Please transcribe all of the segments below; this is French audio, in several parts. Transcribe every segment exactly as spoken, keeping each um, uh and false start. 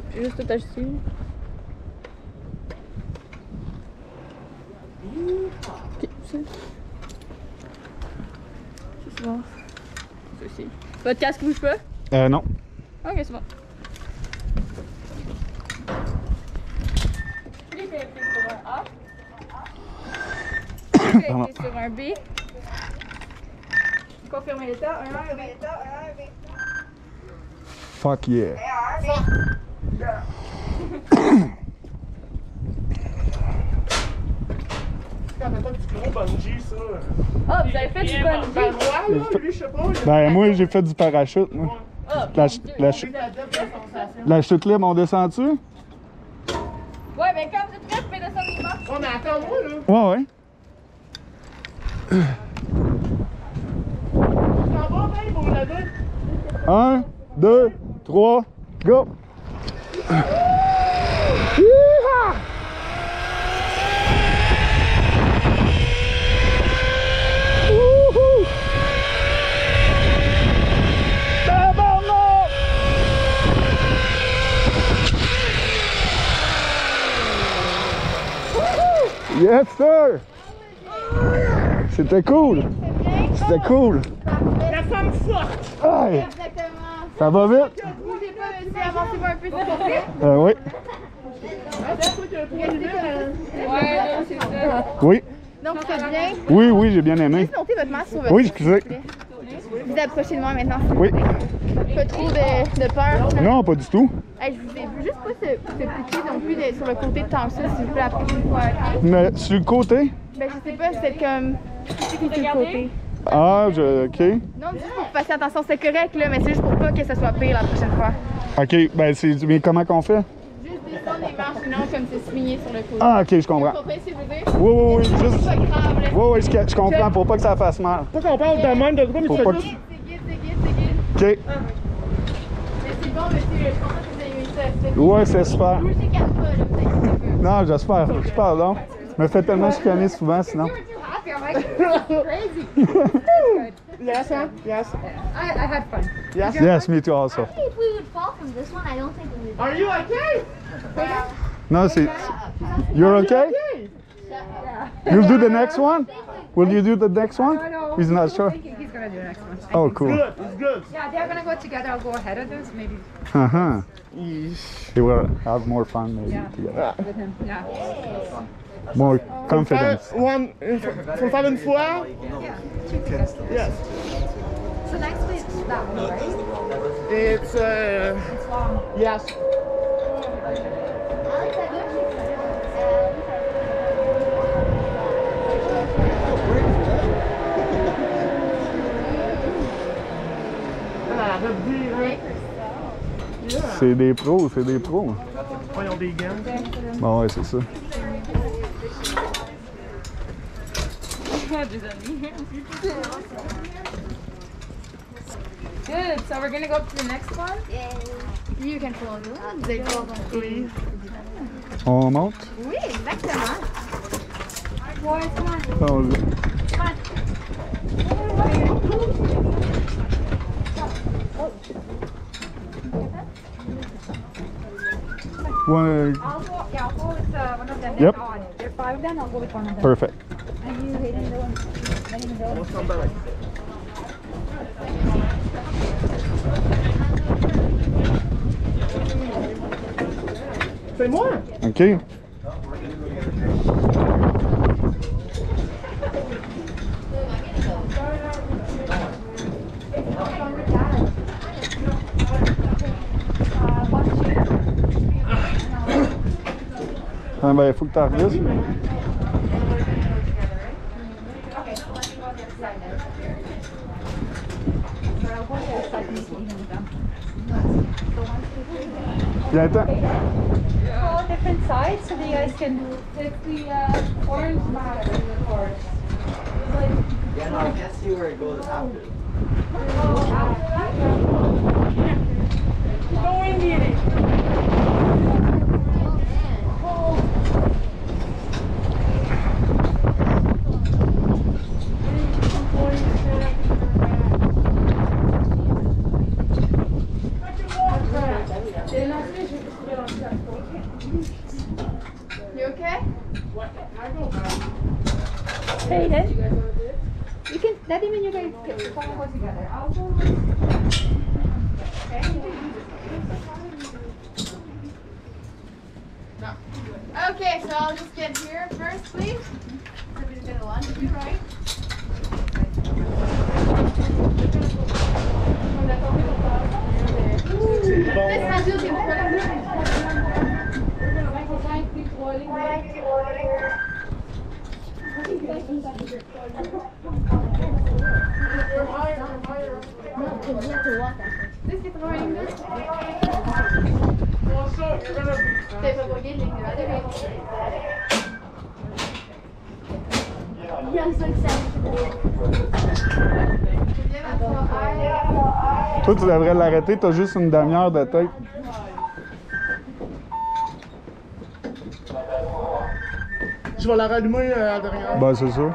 J'ai juste tout acheté. Ok, ça. C'est bon. Ça aussi. Votre casque bouge pas? Euh, non. Ok, c'est bon. Lui, t'es appuyé sur un A. Lui, t'es appuyé sur un B. Confirmer l'état. Un A, un B. Fuck yeah. Bungee, ça. Ah, vous avez fait du Ben, bungee? moi, là, lui, je sais pas. Ben, moi, j'ai fait du parachute, moi. Ah, La, mon ch- Dieu, la, mon ch- Dieu. la chute libre, on descend-tu? Ouais, mais quand vous êtes prêts, vous pouvez descendre les marches. Ouais, mais attends-moi, là. Ouais, ouais. Ça va, ben, pour la deux. Un, deux, trois, go! Yeehaw! Wouhou! Tabarnak! Wouhou! Yes, sir! C'était cool! C'était cool! La femme forte. Aïe! Exactement. Ça va vite? Bougez pas, monsieur, avancez-vous un peu, s'il vous plaît. Euh, oui. Ouais, là, c'est ça. Oui. Donc, ça va bien. Oui, oui, j'ai bien aimé. Juste monter votre masque sur votre Oui, excusez. Vous approchez de moi maintenant. Oui. Pas trop de, de peur. Non, pas du tout. Hey, je vous ai vu juste pas se, se piquer non plus de- sur le côté de tant que ça, s'il vous plaît, la prochaine fois. ok? Mais sur le côté? Ben, je sais pas, c'est comme. Sur le côté. Ah, je, ok. Non, juste pour que vous fassiez attention, c'est correct, là, mais c'est juste pour pas que ça soit pire la prochaine fois. Ok, ben c'est. Mais comment qu'on fait? Juste descendre les marches, non, comme se souligner sur le côté. Ah, ok, je comprends. Vous comprenez ce que je veux dire? Oui, oui, oui, juste. C'est pas grave, là. Oui, oui, je, je comprends pour pas que ça fasse mal. Pas qu'on parle de même de quoi, mais Faut tu pas fais que- juste. C'est guide, c'est guide, c'est guide. Ok. Mais c'est bon, monsieur, je suis contente que vous ayez eu ça. C'est Ouais, c'est super. bougez quatre pas, là, vous inquiétez pas. Non, j'espère. J'espère donc. Je me fais tellement chicaner souvent sinon. Happy, I'm like, crazy. Yes, huh? Yes. I, I had fun. Yes. Yes, me too also. If we would fall from this one, I don't think we would. Are you okay? No, c'est. You're okay? You'll do the next one? Will you do the next one? He's not sure. He's gonna do the next one. Oh, cool. Good. It's good. Yeah, they're gonna go together. I'll go ahead of them, so maybe Uh huh. They will have more fun maybe Yeah. together. with him. Yeah. More Faire confidence. one, une fois- faut le faire une fois. Yes. So next week's that one, right? It's uh. Yes. Ah, arrête de dire, hein. C'est des pros, c'est des pros. Oh, ils ont des gants. Bon, ouais, c'est ça. Good, so we're gonna go up to the next one. You can follow me. Vous allez voir donc. Oui. On monte? Oui, exactement. On- Ouais, I'll go. Yeah, I'll go with uh, one of them. Yep. Then on. There are five of them. I'll go with one of them. perfect. And you hit in the one. Then in the On middle. se tombe avec. C'est moi. OK. Ah ben, il faut que tu revises. Viens-t'en. All different sides, so you guys can. It's the uh, orange mat in the forest. Yeah, no, I guess you were goes after. Hayden. You can, that even you guys can go together. I'll go. Okay, so I'll just get here first, please. Everybody's gonna lunch, you right? Toi, tu devrais l'arrêter, t'as juste une demi-heure de tête. Je vais la rallumer euh, à la dernière. Ben, c'est ça.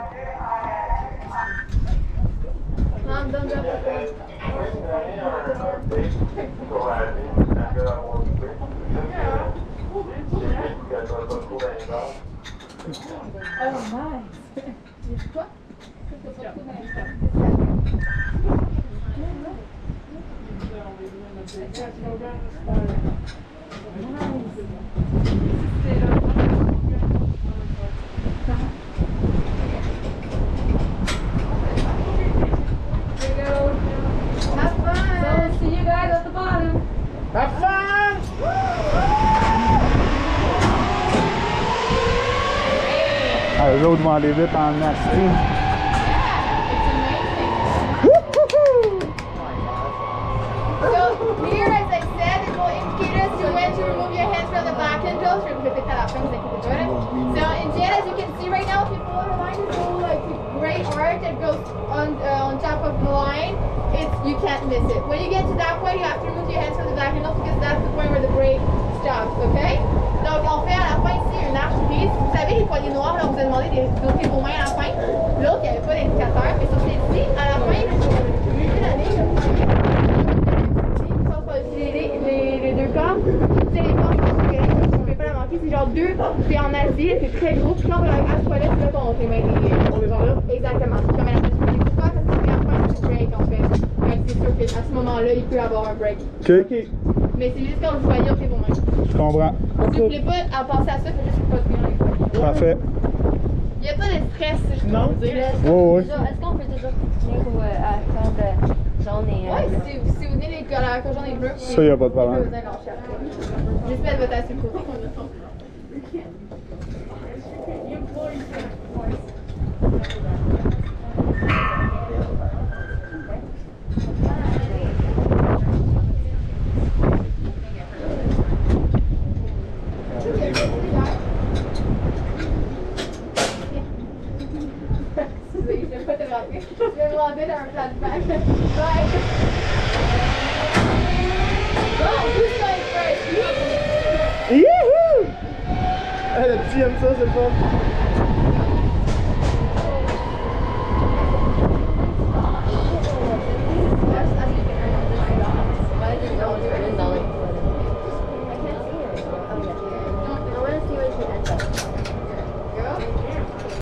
Have fun! Ah, eux autres vont aller vite en nasty. So here, as I said, it will indicate us to when to remove your hands from the back handles. Je vais répéter à la fin, vous inquiétez pas. So in Jen, as you can see right now, if you follow the line, there's a little like gray arc that goes on uh, on top of the line. It's you can't miss it. When you get to that point, you have to remove your hands from the back handles because that's the point where the brake stops. Okay? Donc on fait à la fin ici une arche prise. Vous savez les poignées noires, là, on vous a demandé de doter vos mains à la fin. L'autre, il n'y avait pas d'indicateur, mais sur celle-ci, à la fin, les, les, les deux cordes, c'est les cordes que vous ne pouvez pas la manquer, c'est genre deux, c'est en Asie, c'est très gros, puis quand on va à la toilette, c'est là qu'on les mains on les enlève. Exactement, c'est comme à la place du pourquoi, parce que c'est la fin du break en fait. Ouais, c'est sûr qu'à ce moment-là, il peut y avoir un break. OK. Mais c'est juste quand vous voyez, on fait vos mains. Je comprends. Si vous ne voulez pas en penser à ça, faites juste pas de bien avec. Parfait. Il n'y a pas de stress, je Non. peux vous dire. Ouais, ouais. Est-ce qu'on peut toujours continuer pour euh, à faire de jaune et. Ouais, si, si vous venez les couleurs que j'en ai bleu, Ça, y a pas de problème. J'espère votre assez court. Je vais vous demander d'un plat de bac. Ouais. Bon, who's going first? Youhou! Eh, le petit aime ça, c'est le fun.